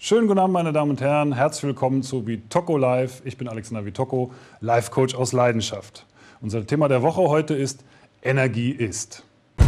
Schönen guten Abend, meine Damen und Herren. Herzlich willkommen zu Vitoko Live. Ich bin Alexander Vitoko, Life Coach aus Leidenschaft. Unser Thema der Woche heute ist Energie ist.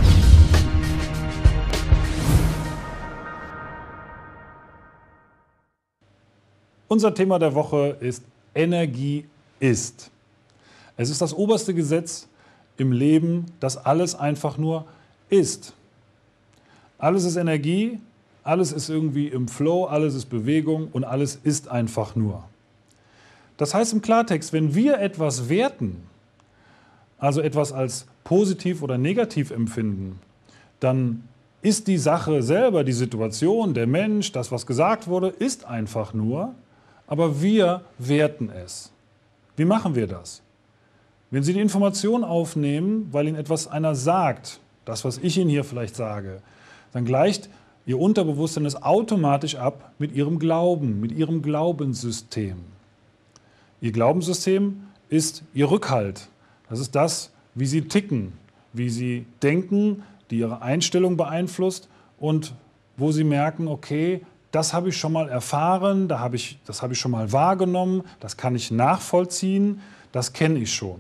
Unser Thema der Woche ist Energie ist. Es ist das oberste Gesetz im Leben, dass alles einfach nur ist. Alles ist Energie. Alles ist irgendwie im Flow, alles ist Bewegung und alles ist einfach nur. Das heißt im Klartext, wenn wir etwas werten, also etwas als positiv oder negativ empfinden, dann ist die Sache selber, die Situation, der Mensch, das, was gesagt wurde, ist einfach nur, aber wir werten es. Wie machen wir das? Wenn Sie die Information aufnehmen, weil Ihnen etwas einer sagt, das, was ich Ihnen hier vielleicht sage, dann gleicht Ihr Unterbewusstsein es automatisch ab mit Ihrem Glauben, mit Ihrem Glaubenssystem. Ihr Glaubenssystem ist Ihr Rückhalt. Das ist das, wie Sie ticken, wie Sie denken, die Ihre Einstellung beeinflusst und wo Sie merken, okay, das habe ich schon mal erfahren, das habe ich schon mal wahrgenommen, das kann ich nachvollziehen, das kenne ich schon.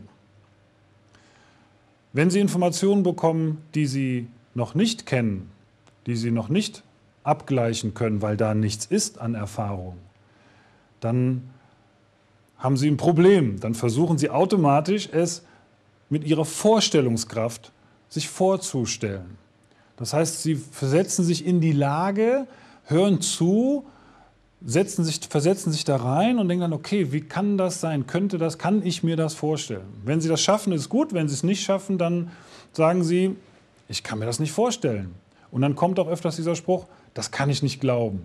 Wenn Sie Informationen bekommen, die Sie noch nicht kennen, die Sie noch nicht abgleichen können, weil da nichts ist an Erfahrung, dann haben Sie ein Problem. Dann versuchen Sie automatisch, es mit Ihrer Vorstellungskraft sich vorzustellen. Das heißt, Sie versetzen sich in die Lage, hören zu, versetzen sich da rein und denken dann, okay, wie kann das sein? Könnte das, kann ich mir das vorstellen? Wenn Sie das schaffen, ist gut. Wenn Sie es nicht schaffen, dann sagen Sie, ich kann mir das nicht vorstellen. Und dann kommt auch öfters dieser Spruch, das kann ich nicht glauben.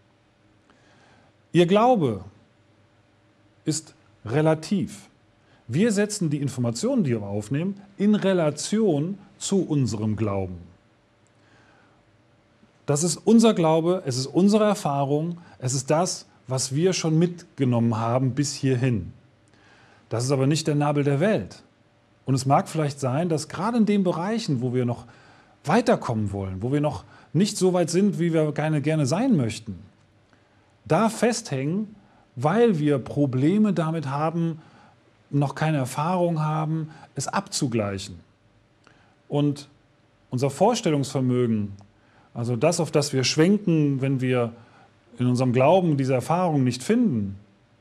Ihr Glaube ist relativ. Wir setzen die Informationen, die wir aufnehmen, in Relation zu unserem Glauben. Das ist unser Glaube, es ist unsere Erfahrung, es ist das, was wir schon mitgenommen haben bis hierhin. Das ist aber nicht der Nabel der Welt. Und es mag vielleicht sein, dass gerade in den Bereichen, wo wir noch weiterkommen wollen, wo wir noch nicht so weit sind, wie wir gerne sein möchten, da festhängen, weil wir Probleme damit haben, noch keine Erfahrung haben, es abzugleichen. Und unser Vorstellungsvermögen, also das, auf das wir schwenken, wenn wir in unserem Glauben diese Erfahrung nicht finden,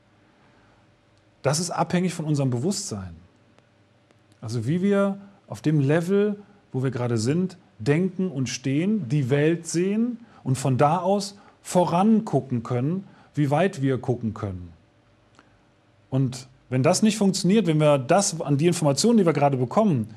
das ist abhängig von unserem Bewusstsein. Also wie wir auf dem Level, wo wir gerade sind, denken und stehen, die Welt sehen und von da aus vorangucken können, wie weit wir gucken können. Und wenn das nicht funktioniert, wenn wir das an die Informationen, die wir gerade bekommen,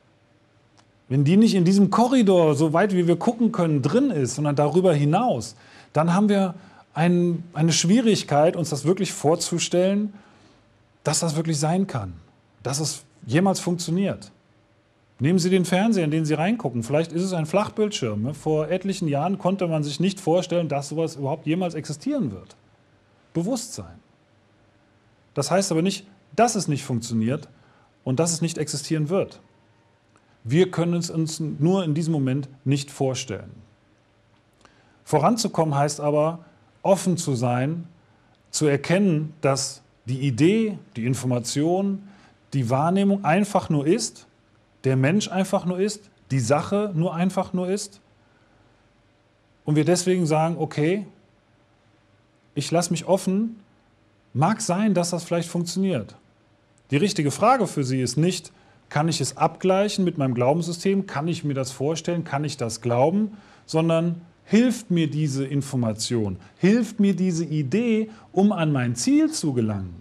wenn die nicht in diesem Korridor, so weit wie wir gucken können, drin ist, sondern darüber hinaus, dann haben wir eine Schwierigkeit, uns das wirklich vorzustellen, dass das wirklich sein kann, dass es jemals funktioniert. Nehmen Sie den Fernseher, in den Sie reingucken. Vielleicht ist es ein Flachbildschirm. Vor etlichen Jahren konnte man sich nicht vorstellen, dass sowas überhaupt jemals existieren wird. Bewusstsein. Das heißt aber nicht, dass es nicht funktioniert und dass es nicht existieren wird. Wir können es uns nur in diesem Moment nicht vorstellen. Voranzukommen heißt aber, offen zu sein, zu erkennen, dass die Idee, die Information, die Wahrnehmung einfach nur ist, der Mensch einfach nur ist, die Sache nur einfach nur ist und wir deswegen sagen, okay, ich lasse mich offen, mag sein, dass das vielleicht funktioniert. Die richtige Frage für Sie ist nicht, kann ich es abgleichen mit meinem Glaubenssystem, kann ich mir das vorstellen, kann ich das glauben, sondern hilft mir diese Information, hilft mir diese Idee, um an mein Ziel zu gelangen.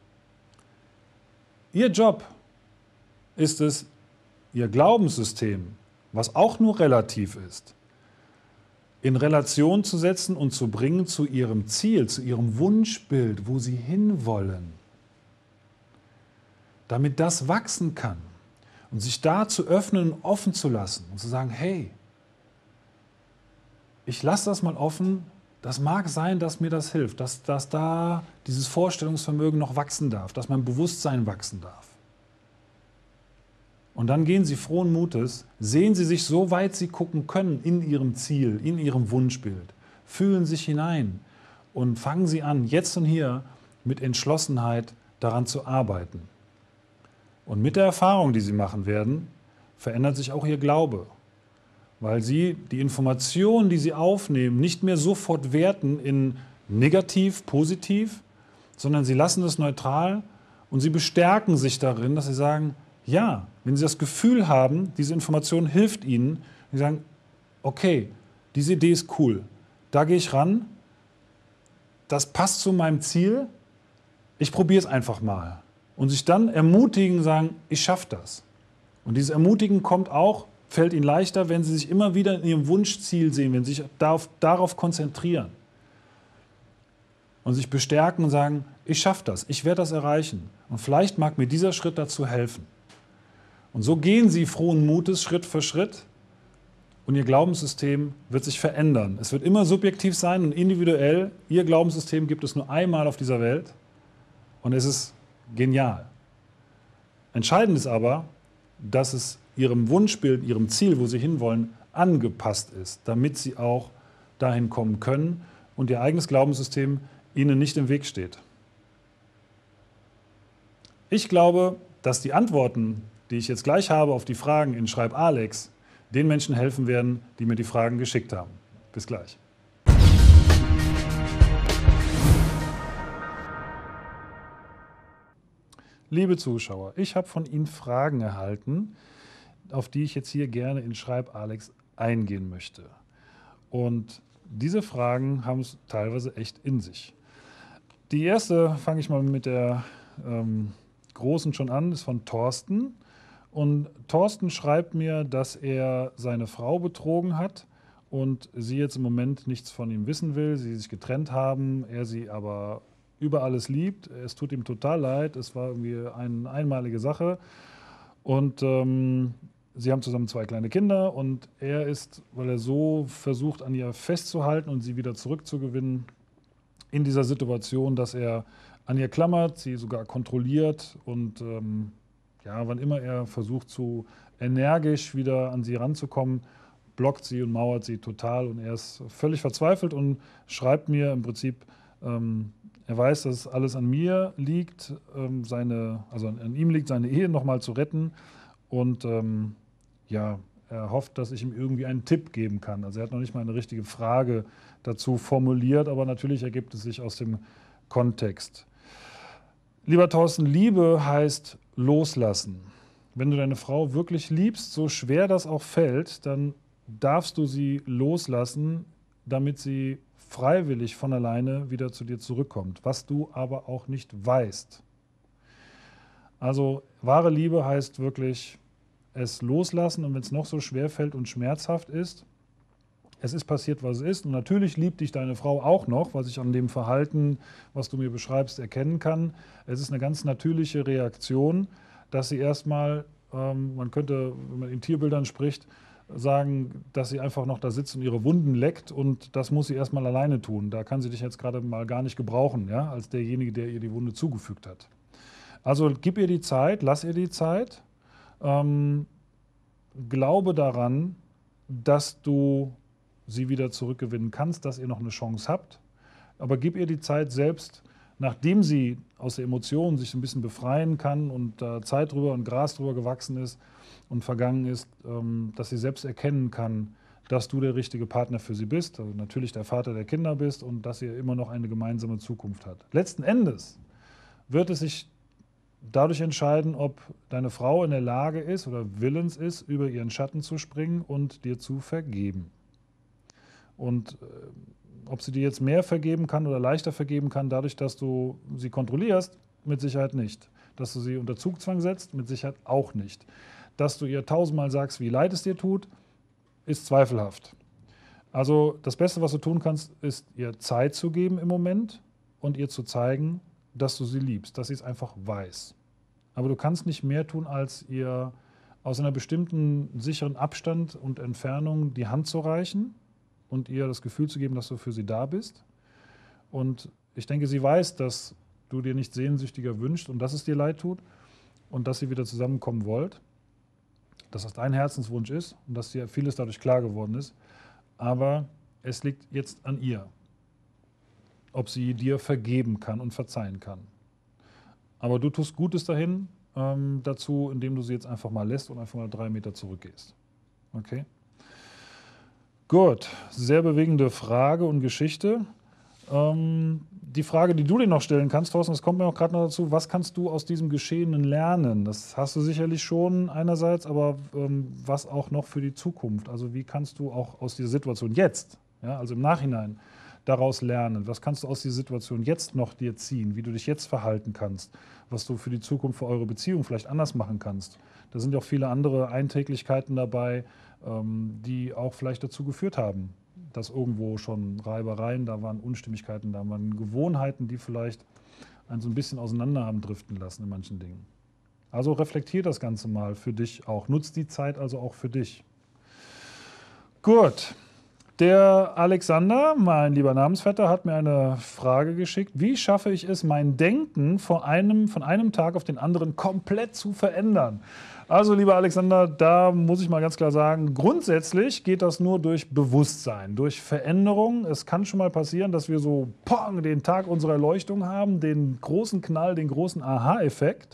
Ihr Job ist es, Ihr Glaubenssystem, was auch nur relativ ist, in Relation zu setzen und zu bringen zu Ihrem Ziel, zu Ihrem Wunschbild, wo Sie hinwollen, damit das wachsen kann und sich da zu öffnen und offen zu lassen und zu sagen, hey, ich lasse das mal offen, das mag sein, dass mir das hilft, dass da dieses Vorstellungsvermögen noch wachsen darf, dass mein Bewusstsein wachsen darf. Und dann gehen Sie frohen Mutes, sehen Sie sich so weit Sie gucken können in Ihrem Ziel, in Ihrem Wunschbild, fühlen sich hinein und fangen Sie an, jetzt und hier mit Entschlossenheit daran zu arbeiten. Und mit der Erfahrung, die Sie machen werden, verändert sich auch Ihr Glaube, weil Sie die Informationen, die Sie aufnehmen, nicht mehr sofort werten in negativ, positiv, sondern Sie lassen es neutral und Sie bestärken sich darin, dass Sie sagen, ja, wenn Sie das Gefühl haben, diese Information hilft Ihnen, Sie sagen, okay, diese Idee ist cool, da gehe ich ran, das passt zu meinem Ziel, ich probiere es einfach mal. Und sich dann ermutigen, sagen, ich schaffe das. Und dieses Ermutigen kommt auch, fällt Ihnen leichter, wenn Sie sich immer wieder in Ihrem Wunschziel sehen, wenn Sie sich darauf konzentrieren. Und sich bestärken und sagen, ich schaffe das, ich werde das erreichen. Und vielleicht mag mir dieser Schritt dazu helfen. Und so gehen Sie frohen Mutes Schritt für Schritt und Ihr Glaubenssystem wird sich verändern. Es wird immer subjektiv sein und individuell. Ihr Glaubenssystem gibt es nur einmal auf dieser Welt und es ist genial. Entscheidend ist aber, dass es Ihrem Wunschbild, Ihrem Ziel, wo Sie hinwollen, angepasst ist, damit Sie auch dahin kommen können und Ihr eigenes Glaubenssystem Ihnen nicht im Weg steht. Ich glaube, dass die Antworten, die ich jetzt gleich habe auf die Fragen in Schreib Alex, den Menschen helfen werden, die mir die Fragen geschickt haben. Bis gleich. Liebe Zuschauer, ich habe von Ihnen Fragen erhalten, auf die ich jetzt hier gerne in Schreib Alex eingehen möchte. Und diese Fragen haben es teilweise echt in sich. Die erste, fange ich mal mit der großen schon an, ist von Thorsten. Und Thorsten schreibt mir, dass er seine Frau betrogen hat und sie jetzt im Moment nichts von ihm wissen will, sie sich getrennt haben, er sie aber über alles liebt. Es tut ihm total leid, es war irgendwie eine einmalige Sache. Und sie haben zusammen 2 kleine Kinder und er ist, weil er so versucht, an ihr festzuhalten und sie wieder zurückzugewinnen, in dieser Situation, dass er an ihr klammert, sie sogar kontrolliert und ja, wann immer er versucht, zu energisch wieder an sie ranzukommen, blockt sie und mauert sie total und er ist völlig verzweifelt und schreibt mir im Prinzip, er weiß, dass alles an mir liegt, also an ihm liegt, seine Ehe nochmal zu retten und ja, er hofft, dass ich ihm irgendwie einen Tipp geben kann. Also er hat noch nicht mal eine richtige Frage dazu formuliert, aber natürlich ergibt es sich aus dem Kontext. Lieber Thorsten, Liebe heißt loslassen. Wenn du deine Frau wirklich liebst, so schwer das auch fällt, dann darfst du sie loslassen, damit sie freiwillig von alleine wieder zu dir zurückkommt, was du aber auch nicht weißt. Also wahre Liebe heißt wirklich es loslassen und wenn es noch so schwer fällt und schmerzhaft ist, es ist passiert, was es ist und natürlich liebt dich deine Frau auch noch, was ich an dem Verhalten, was du mir beschreibst, erkennen kann. Es ist eine ganz natürliche Reaktion, dass sie erstmal, man könnte, wenn man in Tierbildern spricht, sagen, dass sie einfach noch da sitzt und ihre Wunden leckt und das muss sie erstmal alleine tun. Da kann sie dich jetzt gerade mal gar nicht gebrauchen, ja, als derjenige, der ihr die Wunde zugefügt hat. Also gib ihr die Zeit, lass ihr die Zeit. Glaube daran, dass du sie wieder zurückgewinnen kannst, dass ihr noch eine Chance habt. Aber gib ihr die Zeit selbst, nachdem sie aus der Emotion sich ein bisschen befreien kann und da Zeit drüber und Gras drüber gewachsen ist und vergangen ist, dass sie selbst erkennen kann, dass du der richtige Partner für sie bist, also natürlich der Vater der Kinder bist und dass ihr immer noch eine gemeinsame Zukunft hat. Letzten Endes wird es sich dadurch entscheiden, ob deine Frau in der Lage ist oder willens ist, über ihren Schatten zu springen und dir zu vergeben. Und ob sie dir jetzt mehr vergeben kann oder leichter vergeben kann, dadurch, dass du sie kontrollierst, mit Sicherheit nicht. Dass du sie unter Zugzwang setzt, mit Sicherheit auch nicht. Dass du ihr 1000-mal sagst, wie leid es dir tut, ist zweifelhaft. Also das Beste, was du tun kannst, ist ihr Zeit zu geben im Moment und ihr zu zeigen, dass du sie liebst, dass sie es einfach weiß. Aber du kannst nicht mehr tun, als ihr aus einer bestimmten sicheren Abstand und Entfernung die Hand zu reichen und ihr das Gefühl zu geben, dass du für sie da bist. Und ich denke, sie weiß, dass du dir nicht sehnsüchtiger wünschst und dass es dir leid tut und dass ihr wieder zusammenkommen wollt, dass das dein Herzenswunsch ist und dass dir vieles dadurch klar geworden ist. Aber es liegt jetzt an ihr. ob sie dir vergeben kann und verzeihen kann. Aber du tust Gutes dahin dazu, indem du sie jetzt einfach mal lässt und einfach mal 3 Meter zurückgehst. Okay? Gut, sehr bewegende Frage und Geschichte. Die Frage, die du dir noch stellen kannst, Thorsten, das kommt mir auch gerade noch dazu, was kannst du aus diesem Geschehenen lernen? Das hast du sicherlich schon einerseits, aber was auch noch für die Zukunft? Also wie kannst du auch aus dieser Situation jetzt, ja, also im Nachhinein, daraus lernen? Was kannst du aus dieser Situation jetzt noch dir ziehen? Wie du dich jetzt verhalten kannst? Was du für die Zukunft, für eure Beziehung vielleicht anders machen kannst? Da sind ja auch viele andere Einträglichkeiten dabei, die auch vielleicht dazu geführt haben, dass irgendwo schon Reibereien da waren, Unstimmigkeiten da waren, Gewohnheiten, die vielleicht einen so ein bisschen auseinander haben driften lassen in manchen Dingen. Also reflektier das Ganze mal für dich auch. Nutz die Zeit also auch für dich. Gut. Der Alexander, mein lieber Namensvetter, hat mir eine Frage geschickt. Wie schaffe ich es, mein Denken von einem Tag auf den anderen komplett zu verändern? Also, lieber Alexander, da muss ich mal ganz klar sagen, grundsätzlich geht das nur durch Bewusstsein, durch Veränderung. Es kann schon mal passieren, dass wir so den Tag unserer Erleuchtung haben, den großen Knall, den großen Aha-Effekt.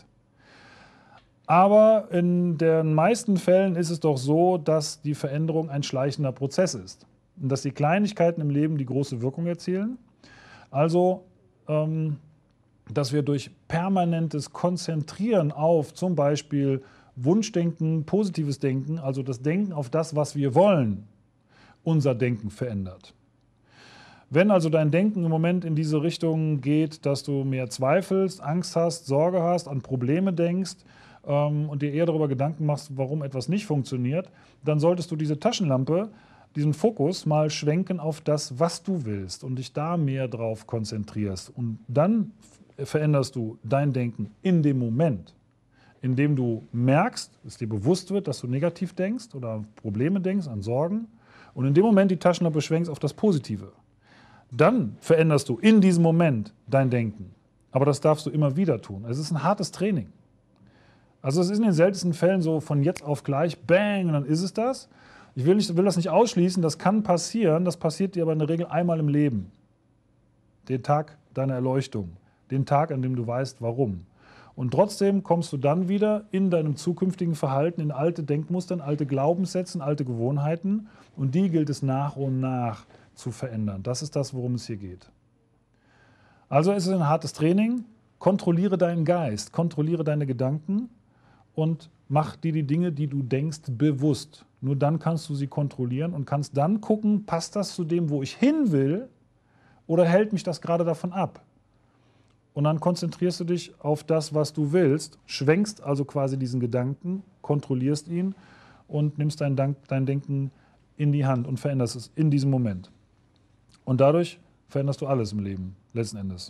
Aber in den meisten Fällen ist es doch so, dass die Veränderung ein schleichender Prozess ist. Und dass die Kleinigkeiten im Leben die große Wirkung erzielen. Also, dass wir durch permanentes Konzentrieren auf zum Beispiel Wunschdenken, positives Denken, also das Denken auf das, was wir wollen, unser Denken verändert. Wenn also dein Denken im Moment in diese Richtung geht, dass du mehr zweifelst, Angst hast, Sorge hast, an Probleme denkst und dir eher darüber Gedanken machst, warum etwas nicht funktioniert, dann solltest du diese Taschenlampe, diesen Fokus mal schwenken auf das, was du willst und dich da mehr drauf konzentrierst. Und dann veränderst du dein Denken in dem Moment, indem du merkst, dass dir bewusst wird, dass du negativ denkst oder Probleme denkst, an Sorgen. Und in dem Moment die Taschenlampe schwenkst auf das Positive. Dann veränderst du in diesem Moment dein Denken. Aber das darfst du immer wieder tun. Es ist ein hartes Training. Also es ist in den seltensten Fällen so von jetzt auf gleich, bang, und dann ist es das. Ich will das nicht ausschließen, das kann passieren, das passiert dir aber in der Regel einmal im Leben. Den Tag deiner Erleuchtung, den Tag, an dem du weißt, warum. Und trotzdem kommst du dann wieder in deinem zukünftigen Verhalten in alte Denkmuster, in alte Glaubenssätze, in alte Gewohnheiten und die gilt es nach und nach zu verändern. Das ist das, worum es hier geht. Also ist es ein hartes Training, kontrolliere deinen Geist, kontrolliere deine Gedanken und mach dir die Dinge, die du denkst, bewusst. Nur dann kannst du sie kontrollieren und kannst dann gucken, passt das zu dem, wo ich hin will, oder hält mich das gerade davon ab? Und dann konzentrierst du dich auf das, was du willst, schwenkst also quasi diesen Gedanken, kontrollierst ihn und nimmst dein Denken in die Hand und veränderst es in diesem Moment. Und dadurch veränderst du alles im Leben, letzten Endes.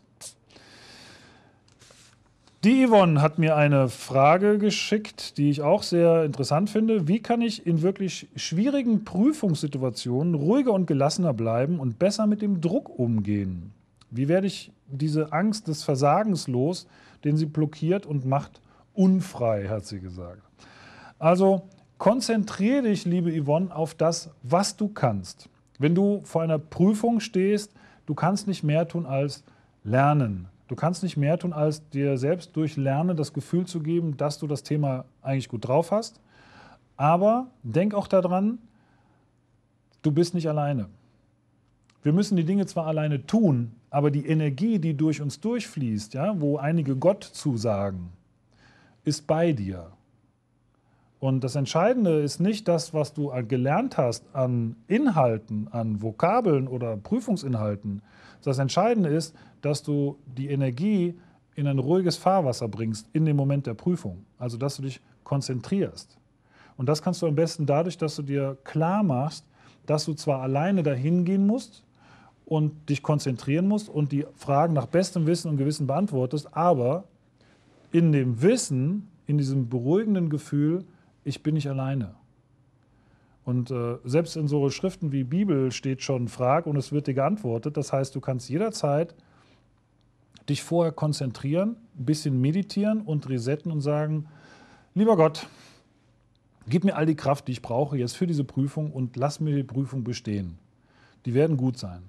Die Yvonne hat mir eine Frage geschickt, die ich auch sehr interessant finde. Wie kann ich in wirklich schwierigen Prüfungssituationen ruhiger und gelassener bleiben und besser mit dem Druck umgehen? Wie werde ich diese Angst des Versagens los, den sie blockiert und macht unfrei, hat sie gesagt. Also konzentriere dich, liebe Yvonne, auf das, was du kannst. Wenn du vor einer Prüfung stehst, du kannst nicht mehr tun als lernen. Du kannst nicht mehr tun, als dir selbst durch Lernen das Gefühl zu geben, dass du das Thema eigentlich gut drauf hast. Aber denk auch daran, du bist nicht alleine. Wir müssen die Dinge zwar alleine tun, aber die Energie, die durch uns durchfließt, ja, wo einige Gott zusagen, ist bei dir. Und das Entscheidende ist nicht das, was du gelernt hast an Inhalten, an Vokabeln oder Prüfungsinhalten. Das Entscheidende ist, dass du die Energie in ein ruhiges Fahrwasser bringst in dem Moment der Prüfung. Also, dass du dich konzentrierst. Und das kannst du am besten dadurch, dass du dir klar machst, dass du zwar alleine dahin gehen musst und dich konzentrieren musst und die Fragen nach bestem Wissen und Gewissen beantwortest, aber in dem Wissen, in diesem beruhigenden Gefühl, ich bin nicht alleine. Und selbst in so Schriften wie Bibel steht schon, frag und es wird dir geantwortet. Das heißt, du kannst jederzeit dich vorher konzentrieren, ein bisschen meditieren und resetten und sagen, lieber Gott, gib mir all die Kraft, die ich brauche jetzt für diese Prüfung und lass mir die Prüfung bestehen. Die werden gut sein.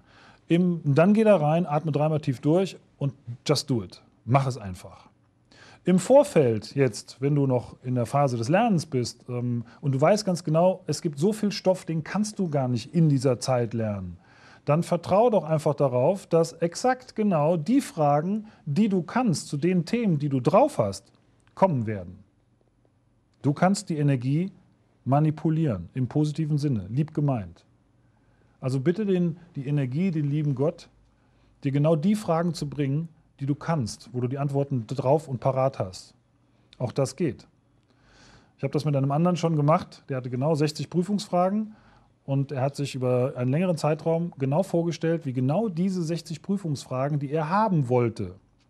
Dann geh da rein, atme 3-mal tief durch und just do it. Mach es einfach. Im Vorfeld jetzt, wenn du noch in der Phase des Lernens bist und du weißt ganz genau, es gibt so viel Stoff, den kannst du gar nicht in dieser Zeit lernen, dann vertrau doch einfach darauf, dass exakt genau die Fragen, die du kannst, zu den Themen, die du drauf hast, kommen werden. Du kannst die Energie manipulieren, im positiven Sinne, lieb gemeint. Also bitte die Energie, den lieben Gott, dir genau die Fragen zu bringen, die du kannst, wo du die Antworten drauf und parat hast. Auch das geht. Ich habe das mit einem anderen schon gemacht, der hatte genau 60 Prüfungsfragen und er hat sich über einen längeren Zeitraum genau vorgestellt, wie genau diese 60 Prüfungsfragen, die er haben wollte,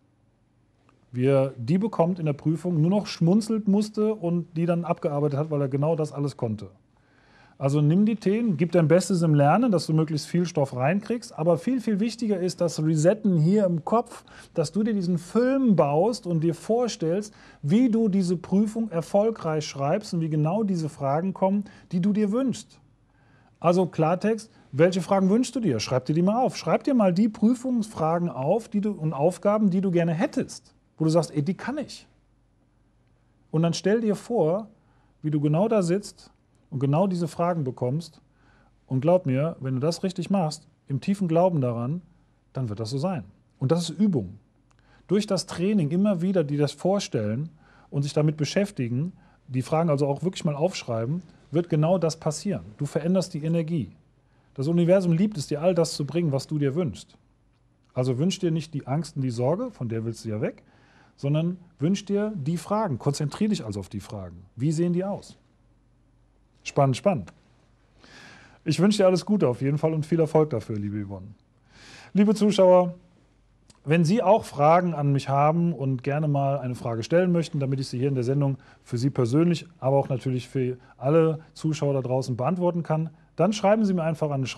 wie er die bekommt in der Prüfung, nur noch schmunzelt musste und die dann abgearbeitet hat, weil er genau das alles konnte. Also nimm die Themen, gib dein Bestes im Lernen, dass du möglichst viel Stoff reinkriegst. Aber viel, viel wichtiger ist das Resetten hier im Kopf, dass du dir diesen Film baust und dir vorstellst, wie du diese Prüfung erfolgreich schreibst und wie genau diese Fragen kommen, die du dir wünschst. Also Klartext, welche Fragen wünschst du dir? Schreib dir die mal auf. Schreib dir mal die Prüfungsfragen auf und Aufgaben, die du gerne hättest, wo du sagst, ey, die kann ich. Und dann stell dir vor, wie du genau da sitzt und genau diese Fragen bekommst. Und glaub mir, wenn du das richtig machst, im tiefen Glauben daran, dann wird das so sein. Und das ist Übung. Durch das Training immer wieder dir das vorstellen und sich damit beschäftigen, die Fragen also auch wirklich mal aufschreiben, wird genau das passieren. Du veränderst die Energie. Das Universum liebt es dir, all das zu bringen, was du dir wünschst. Also wünsch dir nicht die Angst und die Sorge, von der willst du ja weg, sondern wünsch dir die Fragen. Konzentrier dich also auf die Fragen. Wie sehen die aus? Spannend, spannend. Ich wünsche dir alles Gute auf jeden Fall und viel Erfolg dafür, liebe Yvonne. Liebe Zuschauer, wenn Sie auch Fragen an mich haben und gerne mal eine Frage stellen möchten, damit ich sie hier in der Sendung für Sie persönlich, aber auch natürlich für alle Zuschauer da draußen beantworten kann, dann schreiben Sie mir einfach an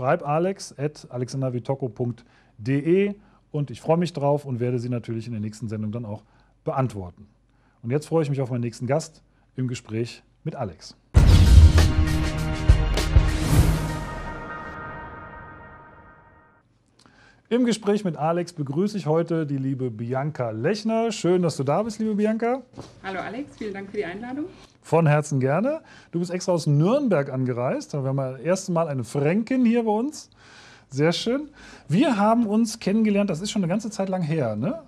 schreibalex@alexandervitocco.de und ich freue mich drauf und werde sie natürlich in der nächsten Sendung dann auch beantworten. Und jetzt freue ich mich auf meinen nächsten Gast im Gespräch mit Alex. Im Gespräch mit Alex begrüße ich heute die liebe Bianca Lechner. Schön, dass du da bist, liebe Bianca. Hallo Alex, vielen Dank für die Einladung. Von Herzen gerne. Du bist extra aus Nürnberg angereist. Wir haben das erste Mal eine Fränkin hier bei uns. Sehr schön. Wir haben uns kennengelernt, das ist schon eine ganze Zeit lang her, ne?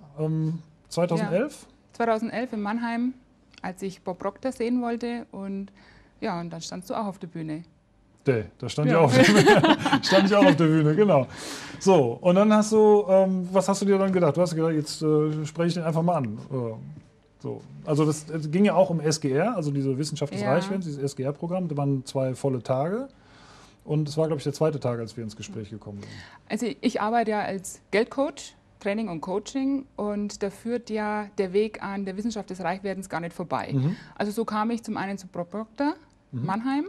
2011? Ja, 2011 in Mannheim, als ich Bob Proctor sehen wollte. Und ja, und dann standst du auch auf der Bühne. Da stand ich auch auf der Bühne. Stand ich auch auf der Bühne, genau. So, und dann hast du, was hast du dir dann gedacht? Du hast gedacht, jetzt spreche ich den einfach mal an. So. Also das ging ja auch um SGR, also diese Wissenschaft des Reichwerdens, dieses SGR-Programm. Da waren 2 volle Tage. Und es war, glaube ich, der 2. Tag, als wir ins Gespräch gekommen sind. Also ich arbeite ja als Geldcoach, Training und Coaching. Und da führt ja der Weg an der Wissenschaft des Reichwerdens gar nicht vorbei. Also so kam ich zum einen zu Bob Proctor, Mannheim.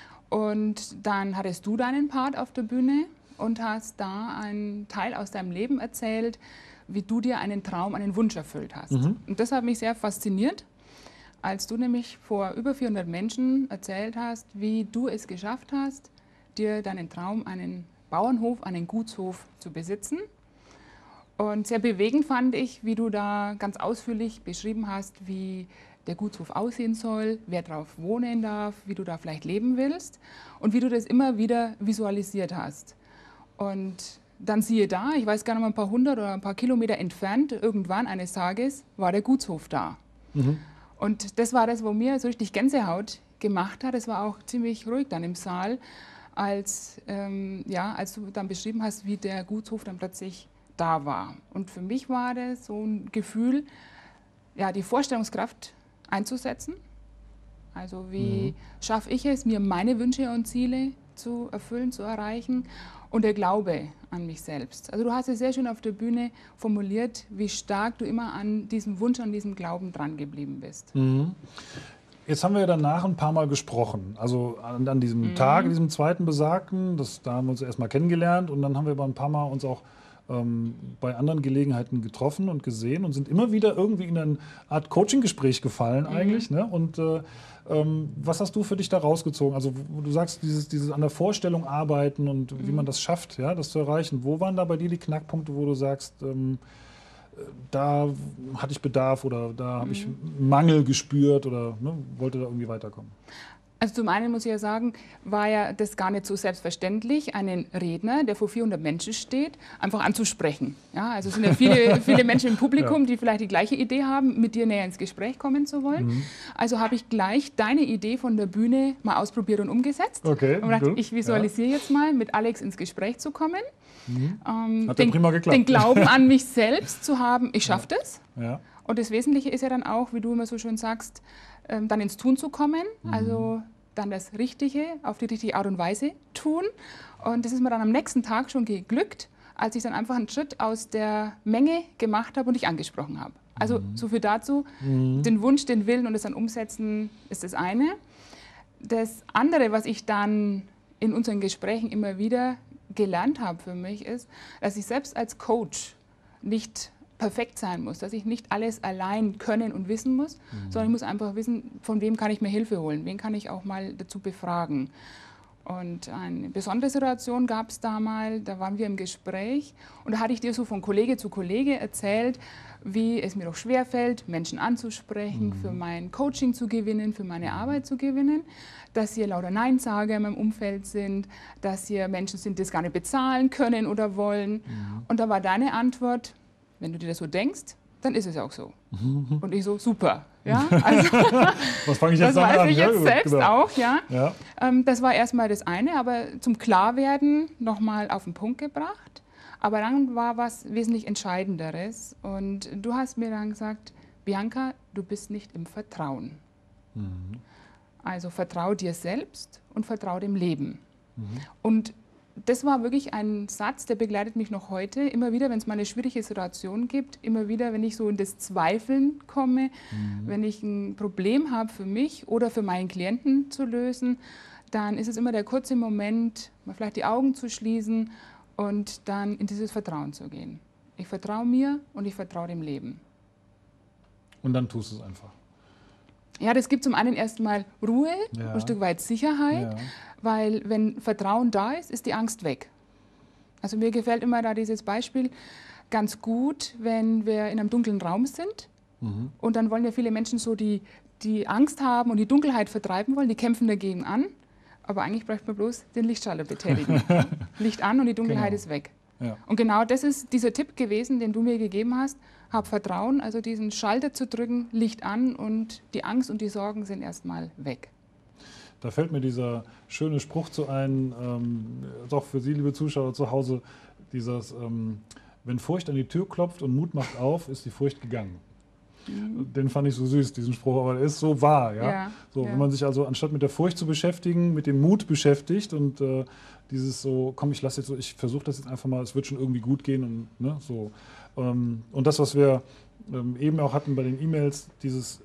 Und dann hattest du deinen Part auf der Bühne und hast da einen Teil aus deinem Leben erzählt, wie du dir einen Traum, einen Wunsch erfüllt hast. Und das hat mich sehr fasziniert, als du nämlich vor über 400 Menschen erzählt hast, wie du es geschafft hast, dir deinen Traum, einen Bauernhof, einen Gutshof zu besitzen. Und sehr bewegend fand ich, wie du da ganz ausführlich beschrieben hast, wie der Gutshof aussehen soll, wer drauf wohnen darf, wie du da vielleicht leben willst und wie du das immer wieder visualisiert hast. Und dann siehe da, ich weiß gar nicht mal, ein paar 100 oder ein paar Kilometer entfernt, irgendwann eines Tages war der Gutshof da. Und das war das, wo mir so richtig Gänsehaut gemacht hat. Es war auch ziemlich ruhig dann im Saal, als du dann beschrieben hast, wie der Gutshof dann plötzlich da war. Und für mich war das so ein Gefühl, ja, die Vorstellungskraft einzusetzen. Also wie schaffe ich es, mir meine Wünsche und Ziele zu erfüllen, zu erreichen und der Glaube an mich selbst. Also du hast es sehr schön auf der Bühne formuliert, wie stark du immer an diesem Wunsch, an diesem Glauben dran geblieben bist. Jetzt haben wir ja danach ein paar Mal gesprochen, also an diesem Tag, diesem zweiten besagten, da haben wir uns erstmal kennengelernt und dann haben wir aber ein paar Mal uns auch bei anderen Gelegenheiten getroffen und gesehen und sind immer wieder irgendwie in eine Art Coaching-Gespräch gefallen eigentlich. Ne? Und was hast du für dich da rausgezogen? Also wo du sagst, dieses an der Vorstellung arbeiten und wie man das schafft, ja, das zu erreichen. Wo waren da bei dir die Knackpunkte, wo du sagst, da hatte ich Bedarf oder da habe ich Mangel gespürt oder wollte da irgendwie weiterkommen? Also zum einen muss ich ja sagen, war ja das gar nicht so selbstverständlich, einen Redner, der vor 400 Menschen steht, einfach anzusprechen. Ja, also es sind ja viele Menschen im Publikum, die vielleicht die gleiche Idee haben, mit dir näher ins Gespräch kommen zu wollen. Also habe ich gleich deine Idee von der Bühne mal ausprobiert und umgesetzt. Okay, und gedacht, ich visualisiere jetzt mal, mit Alex ins Gespräch zu kommen. Hat ja prima geklappt. Den Glauben an mich selbst zu haben, ich schaffe das. Ja. Und das Wesentliche ist ja dann auch, wie du immer so schön sagst, dann ins Tun zu kommen, also dann das Richtige auf die richtige Art und Weise tun. Und das ist mir dann am nächsten Tag schon geglückt, als ich dann einfach einen Schritt aus der Menge gemacht habe und dich angesprochen habe. Also so viel dazu, den Wunsch, den Willen und es dann umsetzen ist das eine. Das andere, was ich dann in unseren Gesprächen immer wieder gelernt habe für mich, ist, dass ich selbst als Coach nicht perfekt sein muss, dass ich nicht alles allein können und wissen muss, sondern ich muss einfach wissen, von wem kann ich mir Hilfe holen, wen kann ich auch mal dazu befragen. Und eine besondere Situation gab es da mal, da waren wir im Gespräch und da hatte ich dir so von Kollege zu Kollege erzählt, wie es mir doch schwerfällt, Menschen anzusprechen, für mein Coaching zu gewinnen, für meine Arbeit zu gewinnen, dass hier lauter Neinsager in meinem Umfeld sind, dass hier Menschen sind, die es gar nicht bezahlen können oder wollen. Und da war deine Antwort: Wenn du dir das so denkst, dann ist es auch so. Und ich so, super. Ja, also, was fange ich jetzt damit an? Das weiß ich jetzt selbst genau. auch. Ja. Das war erstmal das eine, aber zum Klarwerden nochmal auf den Punkt gebracht. Aber dann war was wesentlich Entscheidenderes. Und du hast mir dann gesagt, Bianca, du bist nicht im Vertrauen. Also vertrau dir selbst und vertrau dem Leben. Und das war wirklich ein Satz, der begleitet mich noch heute. Immer wieder, wenn es mal eine schwierige Situation gibt, immer wieder, wenn ich so in das Zweifeln komme, wenn ich ein Problem habe für mich oder für meinen Klienten zu lösen, dann ist es immer der kurze Moment, mal vielleicht die Augen zu schließen und dann in dieses Vertrauen zu gehen. Ich vertraue mir und ich vertraue dem Leben. Und dann tust du es einfach. Ja, das gibt zum einen erstmal Ruhe, ein Stück weit Sicherheit, weil wenn Vertrauen da ist, ist die Angst weg. Also mir gefällt immer da dieses Beispiel ganz gut, wenn wir in einem dunklen Raum sind und dann wollen ja viele Menschen so die Angst haben und die Dunkelheit vertreiben wollen, die kämpfen dagegen an, aber eigentlich bräuchte man bloß den Lichtschalter betätigen. Licht an und die Dunkelheit ist weg. Ja. Und genau das ist dieser Tipp gewesen, den du mir gegeben hast. Hab Vertrauen, also diesen Schalter zu drücken, Licht an und die Angst und die Sorgen sind erstmal weg. Da fällt mir dieser schöne Spruch zu ein, auch für Sie, liebe Zuschauer zu Hause, dieses, wenn Furcht an die Tür klopft und Mut macht auf, ist die Furcht gegangen. Den fand ich so süß, diesen Spruch, aber der ist so wahr. Ja? Wenn man sich also anstatt mit der Furcht zu beschäftigen, mit dem Mut beschäftigt und dieses so, komm, ich versuche das jetzt einfach mal, es wird schon irgendwie gut gehen. Und, ne, so. Und das, was wir eben auch hatten bei den E-Mails, dieses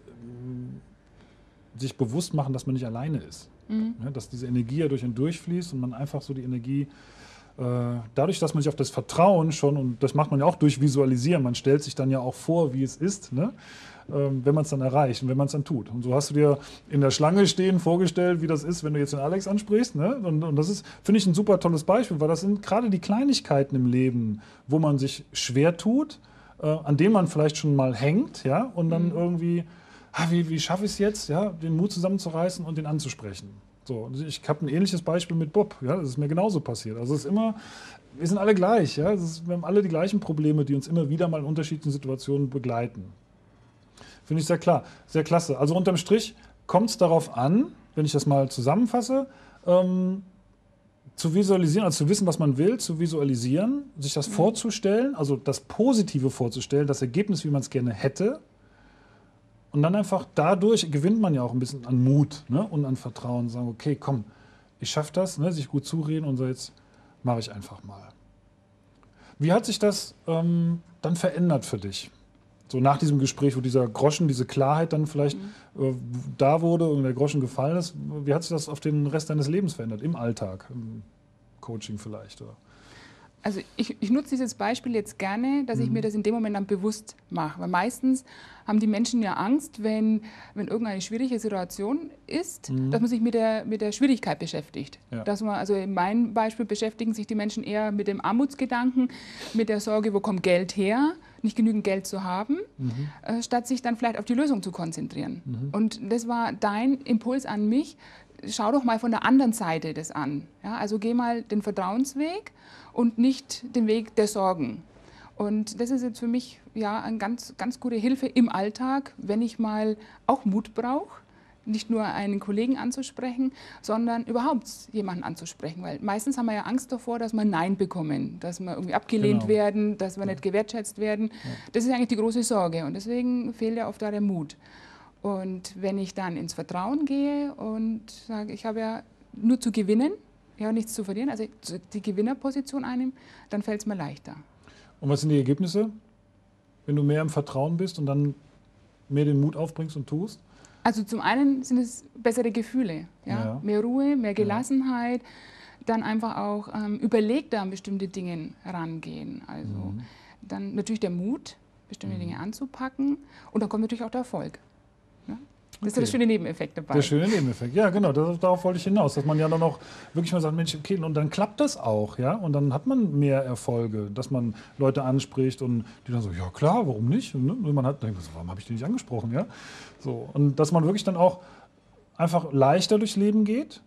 sich bewusst machen, dass man nicht alleine ist. Ja, dass diese Energie ja durch und durchfließt und man einfach so die Energie, dadurch, dass man sich auf das Vertrauen schon, und das macht man ja auch durch Visualisieren, man stellt sich dann ja auch vor, wie es ist, ne? Wenn man es dann erreicht und wenn man es dann tut. Und so hast du dir in der Schlange stehen vorgestellt, wie das ist, wenn du jetzt den Alex ansprichst. Ne? Und das ist, finde ich, ein super tolles Beispiel, weil das sind gerade die Kleinigkeiten im Leben, wo man sich schwer tut, an denen man vielleicht schon mal hängt, ja, und dann irgendwie, wie schaffe ich es jetzt, ja, den Mut zusammenzureißen und den anzusprechen. So, ich habe ein ähnliches Beispiel mit Bob, ja, das ist mir genauso passiert. Also es ist immer, wir sind alle gleich, ja, wir haben alle die gleichen Probleme, die uns immer wieder mal in unterschiedlichen Situationen begleiten. Finde ich sehr klar, sehr klasse. Also unterm Strich kommt es darauf an, wenn ich das mal zusammenfasse, zu visualisieren, also zu wissen, was man will, zu visualisieren, sich das vorzustellen, also das Positive vorzustellen, das Ergebnis, wie man es gerne hätte. Und dann einfach dadurch gewinnt man ja auch ein bisschen an Mut, ne, und an Vertrauen. Sagen, okay, komm, ich schaffe das, ne, sich gut zureden und so, jetzt mache ich einfach mal. Wie hat sich das dann verändert für dich? So nach diesem Gespräch, wo dieser Groschen, diese Klarheit dann vielleicht da wurde und der Groschen gefallen ist, wie hat sich das auf den Rest deines Lebens verändert? Im Alltag, im Coaching vielleicht? Oder? Also ich nutze dieses Beispiel jetzt gerne, dass ich mir das in dem Moment dann bewusst mache. Weil meistens haben die Menschen ja Angst, wenn irgendeine schwierige Situation ist, dass man sich mit der Schwierigkeit beschäftigt. Ja. Dass man, also in meinem Beispiel beschäftigen sich die Menschen eher mit dem Armutsgedanken, mit der Sorge, wo kommt Geld her, nicht genügend Geld zu haben, statt sich dann vielleicht auf die Lösung zu konzentrieren. Und das war dein Impuls an mich. Schau doch mal von der anderen Seite das an. Ja, also geh mal den Vertrauensweg und nicht den Weg der Sorgen. Und das ist jetzt für mich ja eine ganz, ganz gute Hilfe im Alltag, wenn ich mal auch Mut brauche, nicht nur einen Kollegen anzusprechen, sondern überhaupt jemanden anzusprechen. Weil meistens haben wir ja Angst davor, dass wir Nein bekommen, dass wir irgendwie abgelehnt werden, dass wir nicht gewertschätzt werden. Ja. Das ist eigentlich die große Sorge und deswegen fehlt ja oft da der Mut. Und wenn ich dann ins Vertrauen gehe und sage, ich habe ja nur zu gewinnen, ich habe nichts zu verlieren, also die Gewinnerposition einnehme, dann fällt es mir leichter. Und was sind die Ergebnisse, wenn du mehr im Vertrauen bist und dann mehr den Mut aufbringst und tust? Also zum einen sind es bessere Gefühle, ja? Mehr Ruhe, mehr Gelassenheit, dann einfach auch überlegter an bestimmte Dinge herangehen. Also dann natürlich der Mut, bestimmte Dinge anzupacken und dann kommt natürlich auch der Erfolg. Das ist ja der schöne Nebeneffekt dabei. Der schöne Nebeneffekt, ja genau, darauf wollte ich hinaus, dass man ja dann auch wirklich mal sagt, Mensch, okay, und dann klappt das auch, ja, und dann hat man mehr Erfolge, dass man Leute anspricht und die dann so, ja klar, warum nicht? Und man hat, denkt, warum habe ich die nicht angesprochen, ja, so, und dass man wirklich dann auch einfach leichter durchs Leben geht,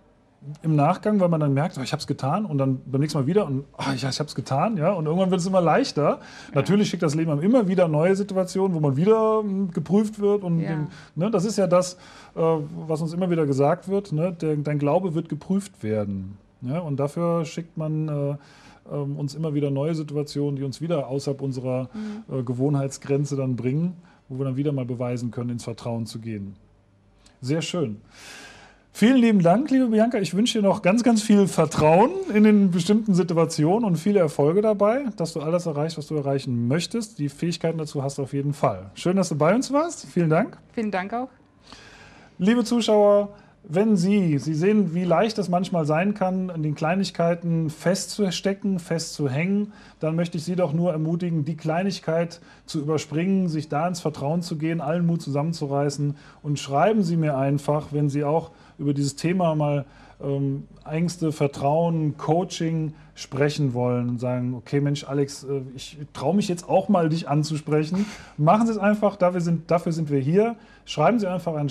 im Nachgang, weil man dann merkt, oh, ich habe es getan und dann beim nächsten Mal wieder und oh, ich habe es getan, ja, und irgendwann wird es immer leichter. Ja. Natürlich schickt das Leben einem immer wieder neue Situationen, wo man wieder geprüft wird und ne, das ist ja das, was uns immer wieder gesagt wird, ne, dein Glaube wird geprüft werden, ja, und dafür schickt man uns immer wieder neue Situationen, die uns wieder außerhalb unserer Gewohnheitsgrenze dann bringen, wo wir dann wieder mal beweisen können, ins Vertrauen zu gehen. Sehr schön. Vielen lieben Dank, liebe Bianca. Ich wünsche dir noch ganz, ganz viel Vertrauen in den bestimmten Situationen und viele Erfolge dabei, dass du alles erreichst, was du erreichen möchtest. Die Fähigkeiten dazu hast du auf jeden Fall. Schön, dass du bei uns warst. Vielen Dank. Vielen Dank auch. Liebe Zuschauer, wenn Sie sehen, wie leicht es manchmal sein kann, an den Kleinigkeiten festzustecken, festzuhängen, dann möchte ich Sie doch nur ermutigen, die Kleinigkeit zu überspringen, sich da ins Vertrauen zu gehen, allen Mut zusammenzureißen und schreiben Sie mir einfach, wenn Sie auch über dieses Thema mal Ängste, Vertrauen, Coaching sprechen wollen und sagen, okay Mensch Alex, ich traue mich jetzt auch mal dich anzusprechen. Machen Sie es einfach, dafür sind wir hier. Schreiben Sie einfach an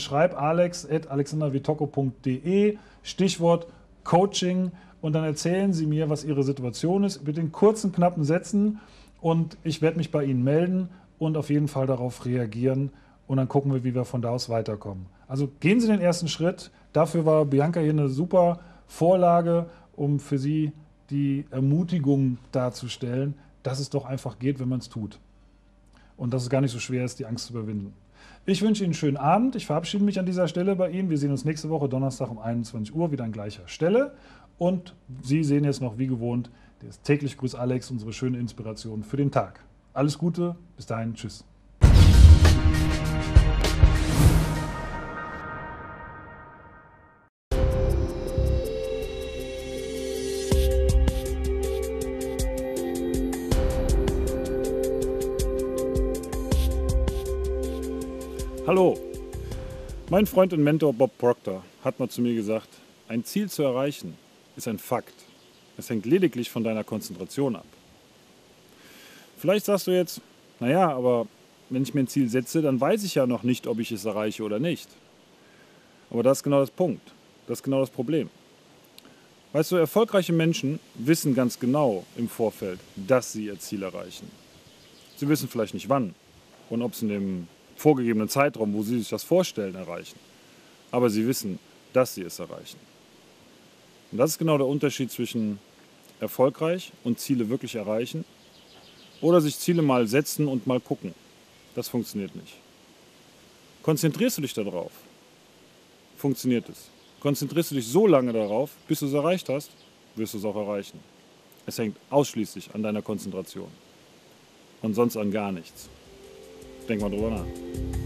schreibalex@alexandervitocco.de, Stichwort Coaching und dann erzählen Sie mir, was Ihre Situation ist, mit den kurzen, knappen Sätzen und ich werde mich bei Ihnen melden und auf jeden Fall darauf reagieren und dann gucken wir, wie wir von da aus weiterkommen. Also gehen Sie den ersten Schritt. Dafür war Bianca hier eine super Vorlage, um für Sie die Ermutigung darzustellen, dass es doch einfach geht, wenn man es tut. Und dass es gar nicht so schwer ist, die Angst zu überwinden. Ich wünsche Ihnen einen schönen Abend. Ich verabschiede mich an dieser Stelle bei Ihnen. Wir sehen uns nächste Woche Donnerstag um 21 Uhr wieder an gleicher Stelle. Und Sie sehen jetzt noch wie gewohnt, das täglich Grüß Alex, unsere schöne Inspiration für den Tag. Alles Gute, bis dahin, tschüss. Hallo, mein Freund und Mentor Bob Proctor hat mal zu mir gesagt, ein Ziel zu erreichen ist ein Fakt. Es hängt lediglich von deiner Konzentration ab. Vielleicht sagst du jetzt, naja, aber wenn ich mir ein Ziel setze, dann weiß ich ja noch nicht, ob ich es erreiche oder nicht. Aber das ist genau das Punkt, das ist genau das Problem. Weißt du, erfolgreiche Menschen wissen ganz genau im Vorfeld, dass sie ihr Ziel erreichen. Sie wissen vielleicht nicht wann und ob es in dem vorgegebenen Zeitraum, wo sie sich das vorstellen, erreichen. Aber sie wissen, dass sie es erreichen. Und das ist genau der Unterschied zwischen erfolgreich und Ziele wirklich erreichen oder sich Ziele mal setzen und mal gucken. Das funktioniert nicht. Konzentrierst du dich darauf, funktioniert es. Konzentrierst du dich so lange darauf, bis du es erreicht hast, wirst du es auch erreichen. Es hängt ausschließlich an deiner Konzentration und sonst an gar nichts. Denk mal drüber nach.